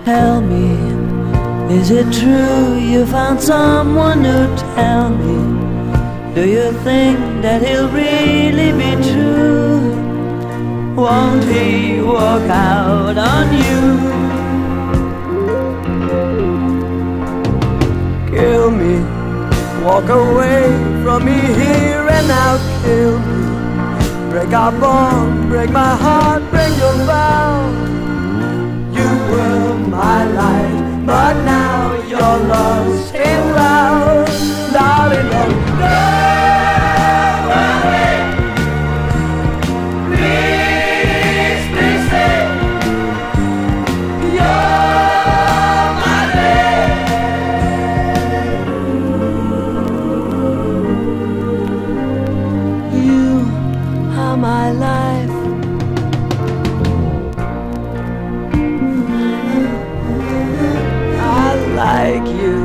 Tell me, is it true you found someone to tell me? Do you think that he'll really be true? Won't he walk out on you? Kill me, walk away from me here and now. Kill me, break our bond, break my heart, break your vow. You were my life, but now you're lost in clouds. Darling, don't go away. Please, please stay. You're my lady. You are my life. Like you,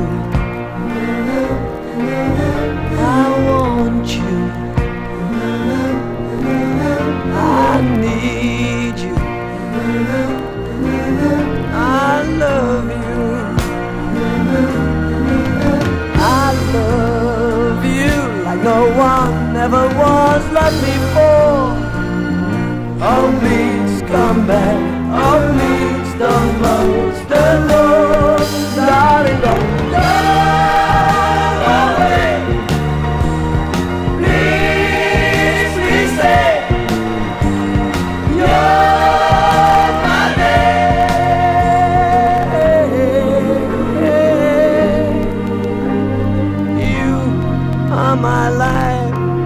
I want you, I need you, I love you, I love you like no one ever was loved before. Oh please come back, oh please don't close the door. Darling, don't go away. Please, please stay. You're my lady. You are my life.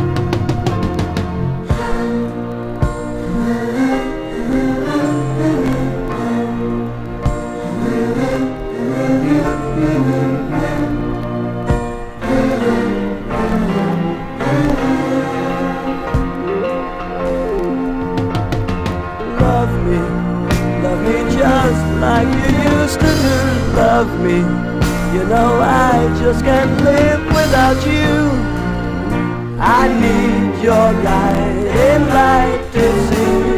Love me just like you used to do. Love me, you know I just can't live without you. I need your guiding light to see